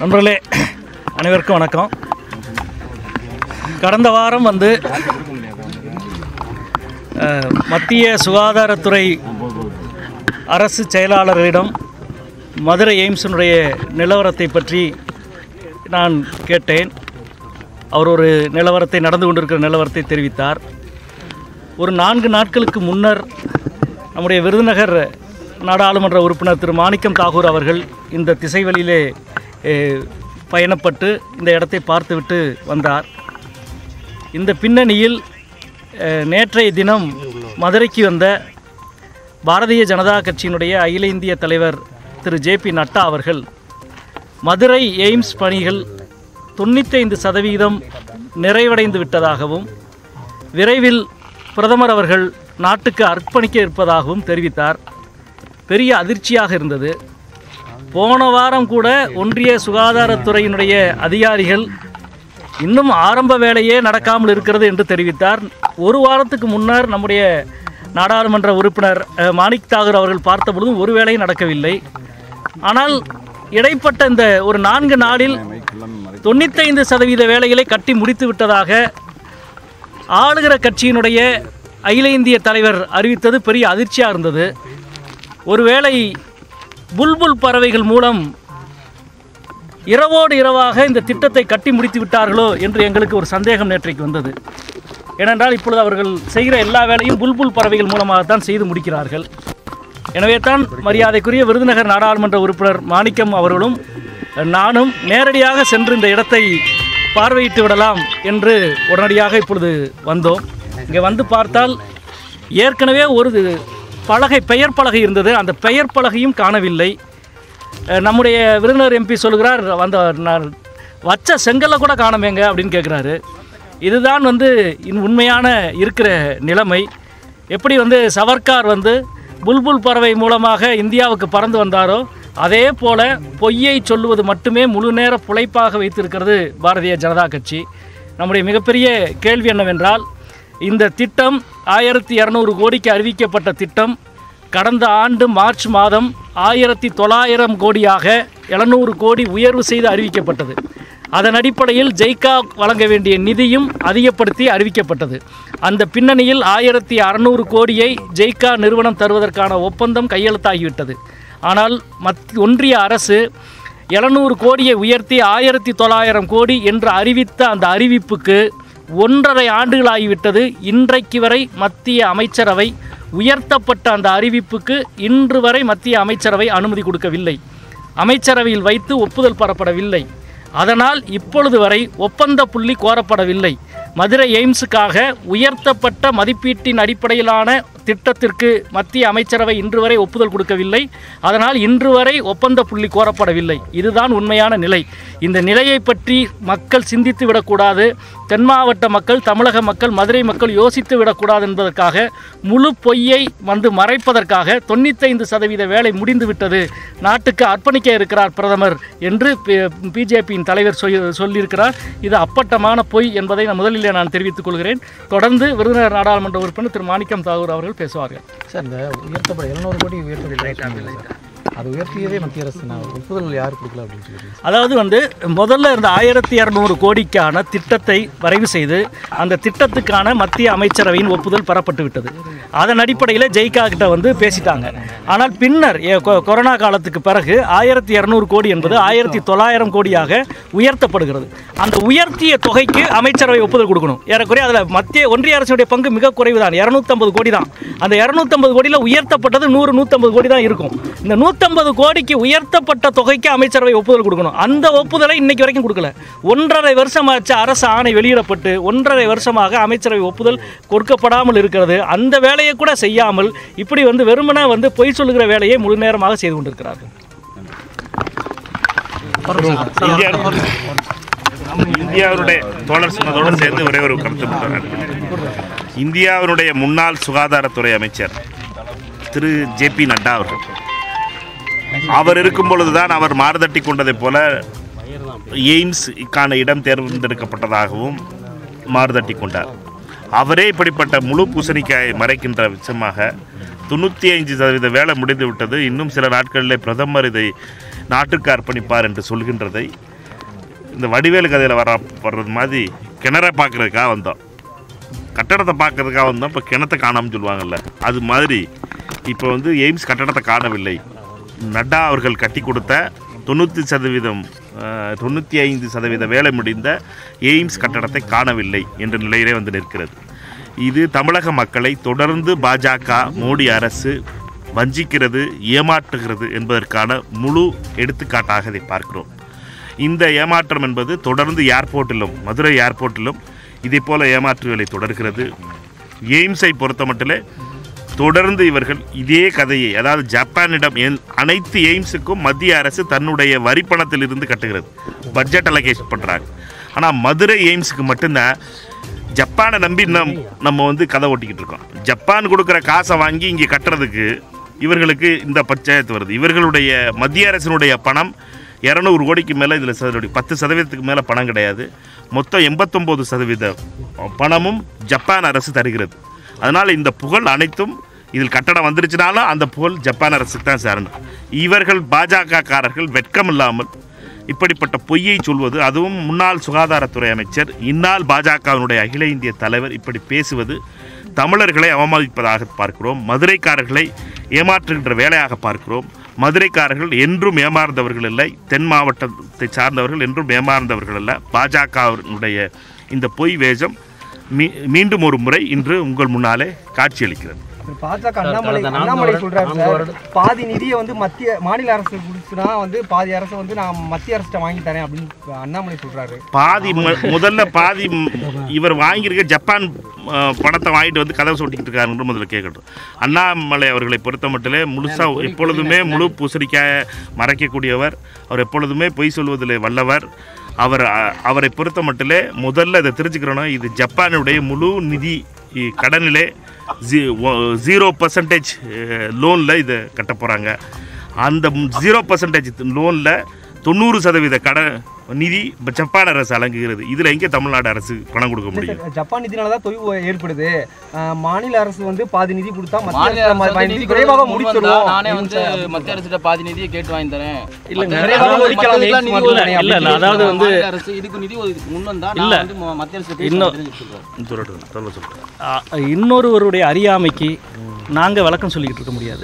நண்பர்களே அனைவருக்கும் வணக்கம். கடந்த வாரம் மத்திய சுகாதாரத்துறை அரசு செயலாளரிடம் மதுரை எய்ம்ஸினுடைய நிலவரத்தை பற்றி நான் கேட்டேன். அவர் ஒரு நிலவரத்தை நடந்து கொண்டிருக்கிற நிலவரத்தை தெரிவித்தார். ஒரு 4 நாட்களுக்கு முன்னர் நம்முடைய விருதுநகர் நாடாளுமன்ற உறுப்பினர் திரு மாணிக்கம் தாகூர் அவர்கள் இந்த திசைவழியிலே பயணப்பட்டு இந்த இடத்தை பார்த்துவிட்டு வந்தார். இந்த பின்னணியில் நேற்றைய தினம் மதுரைக்கு வந்த பாரதிய ஜனதா கட்சியினுடைய அகில இந்திய தலைவர் திரு நட்டா அவர்கள் மதுரை எய்ம்ஸ் பணிகள் 95% நிறைவடைந்து விட்டதாகவும் விரைவில் பிரதமர் அவர்கள் நாட்டுக்கு அர்ப்பணிக்க இருப்பதாகவும் தெரிவித்தார். பெரிய அதிர்ச்சியாக இருந்தது. போன வாரம் கூட ஒன்றிய சுகாதாரத்துறையினுடைய அதிகாரிகள் இன்னும் ஆரம்ப வேலையே நடக்காமல் இருக்கிறது என்று தெரிவித்தார். ஒரு வாரத்துக்கு முன்னர் நம்முடைய நாடாளுமன்ற உறுப்பினர் மாணிக் தாகூர் அவர்கள் பார்த்தபொழுதும் ஒரு வேலையும் நடக்கவில்லை. ஆனால் இடைப்பட்ட இந்த ஒரு 4 நாளில் 95% வேலைகளை கட்டி முடித்து விட்டதாக ஆளுகிற கட்சியினுடைய அகில இந்திய தலைவர் அறிவித்தது பெரிய அதிர்ச்சியாக இருந்தது. ஒருவேளை புல்புல் பறவைகள் மூலம் இரவோடு இரவாக இந்த திட்டத்தை கட்டி முடித்து விட்டார்களோ என்று எங்களுக்கு ஒரு சந்தேகம் நேற்றைக்கு வந்தது. ஏனென்றால் இப்பொழுது அவர்கள் செய்கிற எல்லா வேலையும் புல்புல் பறவைகள் மூலமாகத்தான் செய்து முடிக்கிறார்கள். எனவே தான் மரியாதைக்குரிய விருதுநகர் நாடாளுமன்ற உறுப்பினர் மாணிக்கம் அவர்களும் நானும் நேரடியாக சென்று இந்த இடத்தை பார்வையிட்டு விடலாம் என்று உடனடியாக இப்பொழுது வந்தோம். இங்கே வந்து பார்த்தால் ஏற்கனவே ஒரு பெயர் பலகை இருந்தது. அந்த பெயர் பலகையும் காணவில்லை. நம்முடைய விருதுநகர் எம்பி சொல்கிறார், நான் வச்ச செங்கல்ல கூட காணமேங்க அப்படின்னு கேட்குறாரு. இதுதான் உண்மையான இருக்கிற நிலைமை. எப்படி சவர்கார் புல்புல் பறவை மூலமாக இந்தியாவுக்கு பறந்து வந்தாரோ அதே போல் பொய்யை சொல்லுவது மட்டுமே முழு நேர புழைப்பாக வைத்திருக்கிறது பாரதிய ஜனதா கட்சி. நம்முடைய மிகப்பெரிய கேள்வி என்னவென்றால், இந்த திட்டம் 1200 கோடிக்கு அறிவிக்கப்பட்ட திட்டம் கடந்த ஆண்டு மார்ச் மாதம் 1900 கோடியாக 700 கோடி உயர்வு செய்து அறிவிக்கப்பட்டது. அதன் அடிப்படையில் ஜெய்கா வழங்க வேண்டிய நிதியும் அதிகப்படுத்தி அறிவிக்கப்பட்டது. அந்த பின்னணியில் 1600 கோடியை ஜெய்கா நிறுவனம் தருவதற்கான ஒப்பந்தம் கையெழுத்தாகிவிட்டது. ஆனால் ஒன்றிய அரசு 700 கோடியை உயர்த்தி 1900 கோடி என்று அறிவித்த அந்த அறிவிப்புக்கு 1.5 ஆண்டுகளாகிவிட்டது. இன்றைக்கு வரை மத்திய அமைச்சரவை உயர்த்தப்பட்ட அந்த அறிவிப்புக்கு இன்று வரை மத்திய அமைச்சரவை அனுமதி கொடுக்கவில்லை. அமைச்சரவையில் வைத்து ஒப்புதல் பெறப்படவில்லை. அதனால் இப்பொழுது வரை ஒப்பந்த புள்ளி கோரப்படவில்லை. மதுரை எய்ம்ஸுக்காக உயர்த்தப்பட்ட மதிப்பீட்டின் அடிப்படையிலான திட்டத்திற்கு மத்திய அமைச்சரவை இன்று வரை ஒப்புதல் கொடுக்கவில்லை. அதனால் இன்று வரை ஒப்பந்த புள்ளி கோரப்படவில்லை. இதுதான் உண்மையான நிலை. இந்த நிலையை பற்றி மக்கள் சிந்தித்து விடக்கூடாது. தென் மாவட்ட மக்கள், தமிழக மக்கள், மதுரை மக்கள் யோசித்து விடக்கூடாது என்பதற்காக முழு பொய்யை மறைப்பதற்காக 95% வேலை முடிந்துவிட்டது, நாட்டுக்கு அர்ப்பணிக்க இருக்கிறார் பிரதமர் என்று பிஜேபியின் தலைவர் சொல்லியிருக்கிறார். இது அப்பட்டமான பொய் என்பதை முதலில் நான் தெரிவித்துக் கொள்கிறேன். தொடர்ந்து விருதுநகர் நாடாளுமன்ற உறுப்பினர் திரு மாணிக்கம் தாகூர் அவர்கள் பேசுவார்கள். சார், இந்த உயர்த்தப்பட 700 கோடி உயர்த்தப்பட்ட அது உயர்த்தியதே மத்திய அரசு, ஒப்புதல் யார் கொடுக்கல அப்படின்னு சொல்லி, அதாவது முதல்ல இருந்த 1200 கோடிக்கான திட்டத்தை வரைவு செய்து அந்த திட்டத்துக்கான மத்திய அமைச்சரவையின் ஒப்புதல் பெறப்பட்டு விட்டது. அதன் அடிப்படையில் ஜெய்கா கிட்ட பேசிட்டாங்க. ஆனால் பின்னர் கொரோனா காலத்துக்கு பிறகு 1200 கோடி என்பது 1900 கோடியாக உயர்த்தப்படுகிறது. அந்த உயர்த்திய தொகைக்கு அமைச்சரவை ஒப்புதல் கொடுக்கணும். ஏறக்குறைய அதில் ஒன்றிய அரசுடைய பங்கு மிக குறைவு தான், 250 கோடி தான். அந்த 250 கோடியில் உயர்த்தப்பட்டது 100-150 கோடி தான் இருக்கும். இந்த 150 கோடிக்கு உயர்த்தப்பட்ட தொகைக்கு அமைச்சரவை ஒப்புதல் கொடுக்கணும். அந்த ஒப்புதலை இன்னைக்கு வரைக்கும் கொடுக்கல. 1.5 வருஷமாச்சு அரசு ஆணை வெளியிடப்பட்டு 1.5 வருஷமாக அமைச்சரவை ஒப்புதல் கொடுக்கப்படாமல் இருக்கிறது. அந்த வேலையை கூட செய்யாமல் இப்படி வெறுமனே பொய் சொல்லுகிற வேலையை முழு நேரமாக செய்து கொண்டிருக்கிறார்கள். இந்தியாவுடைய தோழர் சொன்னதோடு சேர்ந்து ஒரே ஒரு கருத்து. இந்தியாவுடைய முன்னாள் சுகாதாரத்துறை அமைச்சர் திரு நட்டா அவர்கள், அவர் இருக்கும் பொழுதுதான் அவர் மாறுதட்டி கொண்டதை போல எய்ம்ஸ்க்கான இடம் தேர்ந்தெடுக்கப்பட்டதாகவும் மாறுதட்டி கொண்டார். அவரே இப்படிப்பட்ட முழு பூசணிக்காயை மறைக்கின்ற விஷயமாக 95% வேலை முடிந்து விட்டது, இன்னும் சில நாட்களில் பிரதமர் இதை நாட்டுக்கு அர்ப்பணிப்பார் என்று சொல்கின்றதை இந்த வடிவேலு கதையில் வர்றது மாதிரி கிணற பார்க்குறதுக்காக வந்தோம், கட்டடத்தை பார்க்கறதுக்காக வந்தோம். இப்போ கிணத்தை காணாமல் சொல்லுவாங்கள்ல, அது மாதிரி இப்போ வந்து எய்ம்ஸ் கட்டடத்தை காணவில்லை. நட்டா அவர்கள் கட்டி கொடுத்த 95% வேலை முடிந்த எய்ம்ஸ் கட்டடத்தை காணவில்லை என்ற நிலையிலே வந்து நிற்கிறது. இது தமிழக மக்களை தொடர்ந்து பாஜக மோடி அரசு வஞ்சிக்கிறது, ஏமாற்றுகிறது என்பதற்கான முழு எடுத்துக்காட்டாக இதை பார்க்கிறோம். இந்த ஏமாற்றம் என்பது தொடர்ந்து ஏர்போர்ட்டிலும், மதுரை ஏர்போர்ட்டிலும் இதே போல ஏமாற்றுகளை தொடர்கிறது. எய்ம்ஸை பொறுத்த மட்டிலே தொடர்ந்து இவர்கள் இதே கதையை, அதாவது ஜப்பானிடம் அனைத்து எய்ம்ஸுக்கும் மத்திய அரசு தன்னுடைய வரி பணத்திலிருந்து கட்டுகிறது, பட்ஜெட் அலோகேஷன் பண்ணுறாங்க. ஆனால் மதுரை எய்ம்ஸுக்கு மட்டும்தான் ஜப்பானை நம்பி நம்ம வந்து கதை ஓட்டிக்கிட்டு இருக்கோம். ஜப்பான் கொடுக்குற காசை வாங்கி இங்கே கட்டுறதுக்கு இவர்களுக்கு இந்த பஞ்சாயத்து வருது. இவர்களுடைய மத்திய அரசினுடைய பணம் 200 கோடிக்கு மேலே, இதில் 10% மேலே பணம் கிடையாது. மொத்தம் 89% பணமும் ஜப்பான் அரசு தருகிறது. அதனால் இந்த புகழ் அனைத்தும் இதில் கட்டடம் வந்துருச்சுனாலும் அந்த புகழ் ஜப்பான் அரசுக்கு தான் சேரணும். இவர்கள் பாஜக காரர்கள் வெட்கம் இல்லாமல் இப்படிப்பட்ட பொய்யை சொல்வது, அதுவும் முன்னாள் சுகாதாரத்துறை அமைச்சர், இந்நாள் பாஜகவினுடைய அகில இந்திய தலைவர் இப்படி பேசுவது தமிழர்களை அவமதிப்பதாக பார்க்கிறோம். மதுரைக்காரர்களை ஏமாற்றுகின்ற வேலையாக பார்க்கிறோம். மதுரைக்காரர்கள் என்றும் ஏமாறந்தவர்கள் இல்லை, தென் மாவட்டத்தை சார்ந்தவர்கள் என்றும் ஏமாறந்தவர்கள் அல்ல. பாஜகவினுடைய இந்த பொய் வேஷம் மீண்டும் ஒரு முறை இன்று உங்கள் முன்னாலே காட்சியளிக்கிறது. பாஜக அண்ணாமலை சொல்றாரு சார், பாதி நிதியை வந்து மாநில அரசு கொடுத்துனா வந்து பாதி அரசு வந்து நான் மத்திய அரசு வாங்கி தரேன் அப்படின்னு அண்ணாமலை சொல்றாரு. முதல்ல பாதி இவர் வாங்கியிருக்க ஜப்பான் பணத்தை வாங்கிட்டு வந்து கதவை சொட்டிக்கிட்டு இருக்காருன்னு முதல்ல கேட்கட்டும். அண்ணாமலை அவர்களை பொறுத்த மட்டிலே முழுசாக எப்பொழுதுமே முழு பூசணிக்காய மறைக்கக்கூடியவர். அவர் எப்பொழுதுமே பொய் சொல்வதில் வல்லவர். அவரை பொறுத்த மட்டிலே முதல்ல இதை தெரிஞ்சுக்கிறோன்னா, இது ஜப்பானுடைய முழு நிதி கடனிலே 0% லோனில் இதை கட்ட போகிறாங்க. அந்த 0% லோனில் 90% கடன் நிதி ஜப்பான் அரசு வழங்குகிறது. இதில் எங்கே தமிழ்நாடு அரசு பணம் கொடுக்க முடியும்? ஜப்பான் நிதினால தான் தொய்வு ஏற்படுது. மாநில அரசு வந்து பாதி நிதி கொடுத்தா விரைவாக முடிச்சிருவோம். நானே வந்து மத்திய அரசு பாதி நிதியை கேட்டு வாங்கி தரேன். அதாவது வந்து இதுக்கு நிதி முன் வந்தா மத்திய அரசு இன்னொருவருடைய அறியாமைக்கு நாங்கள் விளக்கம் சொல்லிக்கிட்டு இருக்க முடியாது.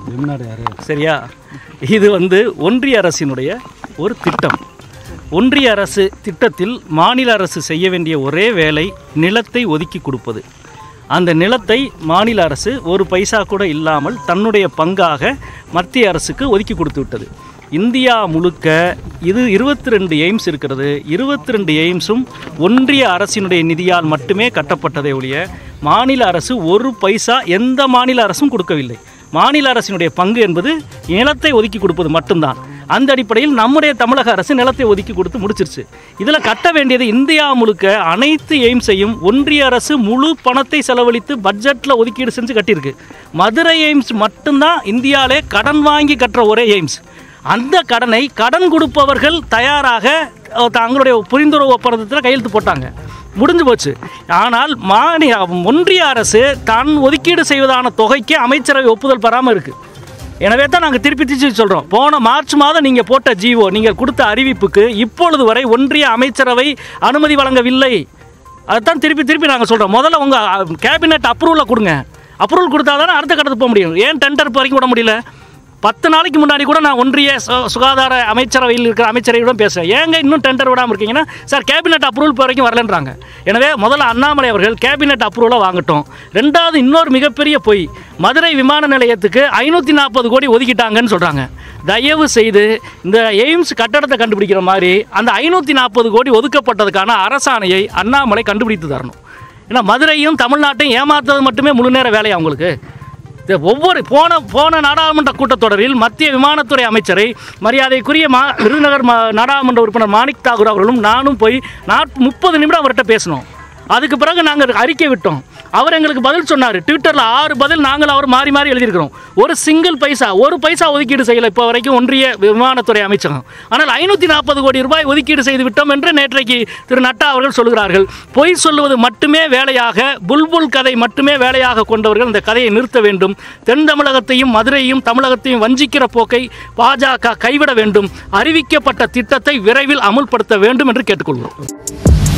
சரியா? இது வந்து ஒன்றிய அரசினுடைய ஒரு திட்டம். ஒன்றிய அரசு திட்டத்தில் மாநில அரசு செய்ய வேண்டிய ஒரே வேலை நிலத்தை ஒதுக்கி கொடுப்பது. அந்த நிலத்தை மாநில அரசு ஒரு பைசா கூட இல்லாமல் தன்னுடைய பங்காக மத்திய அரசுக்கு ஒதுக்கி கொடுத்து விட்டது. இந்தியா முழுக்க இது 22 எய்ம்ஸ் இருக்கிறது. 22 எய்ம்ஸும் ஒன்றிய அரசினுடைய நிதியால் மட்டுமே கட்டப்பட்டதை ஒழிய மாநில அரசு ஒரு பைசா எந்த மாநில அரசும் கொடுக்கவில்லை. மாநில அரசினுடைய பங்கு என்பது நிலத்தை ஒதுக்கி கொடுப்பது மட்டும்தான். அந்த அடிப்படையில் நம்முடைய தமிழக அரசு நிலத்தை ஒதுக்கி கொடுத்து முடிச்சிருச்சு. இதில் கட்ட வேண்டியது இந்தியா முழுக்க அனைத்து எய்ம்ஸையும் ஒன்றிய அரசு முழு பணத்தை செலவழித்து பட்ஜெட்டில் ஒதுக்கீடு செஞ்சு கட்டியிருக்கு. மதுரை எய்ம்ஸ் மட்டும்தான் இந்தியாவிலே கடன் வாங்கி கட்டுற ஒரே எய்ம்ஸ். அந்த கடனை கடன் கொடுப்பவர்கள் தயாராக தங்களுடைய புரிந்துணர்வு ஒப்பந்தத்தில் கையெழுத்து போட்டாங்க, முடிஞ்சு போச்சு. ஆனால் ஒன்றிய அரசு தான் ஒதுக்கீடு செய்வதான தொகைக்கு அமைச்சரவை ஒப்புதல் பெறாமல் இருக்குது. எனவே தான் நாங்கள் திருப்பி சொல்கிறோம், போன மார்ச் மாதம் நீங்கள் போட்ட ஜிஓ, நீங்கள் கொடுத்த அறிவிப்புக்கு இப்பொழுது வரை ஒன்றிய அமைச்சரவை அனுமதி வழங்கவில்லை. அதுதான் திருப்பி நாங்கள் சொல்கிறோம். முதல்ல உங்கள் கேபினெட் அப்ரூவலை கொடுங்க. அப்ரூவல் கொடுத்தா தானே அடுத்த கட்டத்துக்கு போக முடியும். ஏன் டெண்டர் வரைக்கும் விட முடியல? 10 நாளைக்கு முன்னாடி கூட நான் ஒன்றிய சுகாதார அமைச்சரவையில் இருக்கிற அமைச்சரையுடன் பேசுகிறேன். ஏங்க இன்னும் டெண்டர் விடாமல் இருக்கீங்கன்னா, சார் கேபினெட் அப்ரூவல் வரைக்கும் வரலன்றாங்க. எனவே முதல்ல அண்ணாமலை அவர்கள் கேபினெட் அப்ரூவலை வாங்கட்டும். ரெண்டாவது, இன்னொரு மிகப்பெரிய பொய், மதுரை விமான நிலையத்துக்கு 540 கோடி ஒதுக்கிட்டாங்கன்னு சொல்கிறாங்க. தயவு செய்து இந்த எய்ம்ஸ் கட்டடத்தை கண்டுபிடிக்கிற மாதிரி அந்த 540 கோடி ஒதுக்கப்பட்டதுக்கான அரசாணையை அண்ணாமலை கண்டுபிடித்து தரணும். ஏன்னா மதுரையும் தமிழ்நாட்டையும் ஏமாற்றுறது மட்டுமே முழு நேர வேலையை அவங்களுக்கு. ஒவ்வொரு போன நாடாளுமன்ற கூட்டத்தொடரில் மத்திய விமானத்துறை அமைச்சரை மரியாதைக்குரிய விருதுநகர் நாடாளுமன்ற உறுப்பினர் மாணிக் தாகூர் அவர்களும் நானும் போய் 30 நிமிடம் அவர்கிட்ட பேசினோம். அதுக்கு பிறகு நாங்கள் அறிக்கை விட்டோம். அவர் எங்களுக்கு பதில் சொன்னார். ட்விட்டரில் 6 பதில் நாங்கள் அவர் மாறி மாறி எழுதியிருக்கிறோம். ஒரு சிங்கிள் பைசா, ஒரு பைசா ஒதுக்கீடு செய்யலை இப்போ வரைக்கும் ஒன்றிய விமானத்துறை அமைச்சகம். ஆனால் 540 கோடி ரூபாய் ஒதுக்கீடு செய்து விட்டோம் என்று நேற்றைக்கு திரு நட்டா அவர்கள் சொல்கிறார்கள். பொய் சொல்லுவது மட்டுமே வேலையாக, புல்புல் கதை மட்டுமே வேலையாக கொண்டவர்கள் இந்த கதையை நிறுத்த வேண்டும். தென் தமிழகத்தையும் மதுரையும் தமிழகத்தையும் வஞ்சிக்கிற போக்கை பாஜக கைவிட வேண்டும். அறிவிக்கப்பட்ட திட்டத்தை விரைவில் அமுல்படுத்த வேண்டும் என்று கேட்டுக்கொள்கிறோம்.